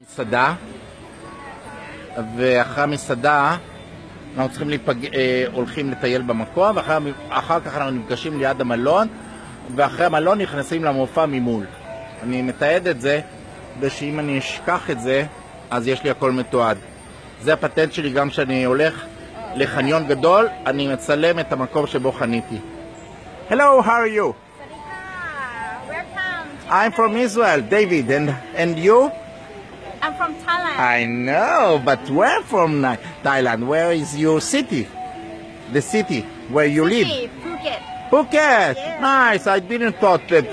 מסעדה, ואחרי המסעדה אנחנו צריכים הולכים לטייל במקום, ואחר כך אנחנו נפגשים ליד המלון, ואחרי המלון נכנסים למופע ממול. אני מתעד את זה, ושאם אני אשכח את זה, אז יש לי הכל מתועד. זה הפטנט שלי, גם כשאני הולך לחניון גדול, אני מצלם את המקום שבו חניתי. Hello, how are you? I'm from Israel, David, and you? I'm from Thailand. I know, but where from Thailand? Where is your city? The city where you live? Phuket. Phuket. Yeah. Nice. I didn't thought that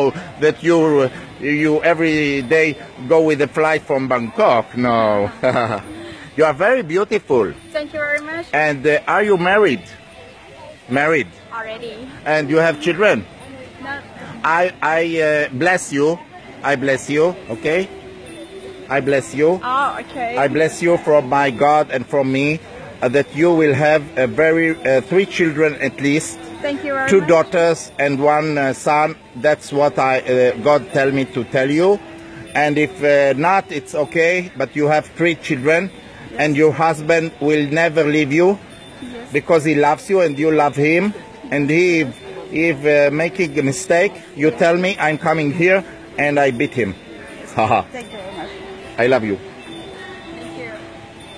you every day go with a flight from Bangkok. No. You are very beautiful. Thank you very much. And are you married? Married. Already. And you have children? No. I bless you. I bless you. Okay. I bless you. Oh, okay. I bless you from my God and from me that you will have a very 3 children at least. Thank you very 2 much. daughters and 1 son. That's what God tell me to tell you. And if not, it's okay. But you have 3 children, yes. And your husband will never leave you, yes. Because he loves you and you love him. And if making a mistake, you tell me, I'm coming here and I beat him. Haha. Thank you very much. I love you.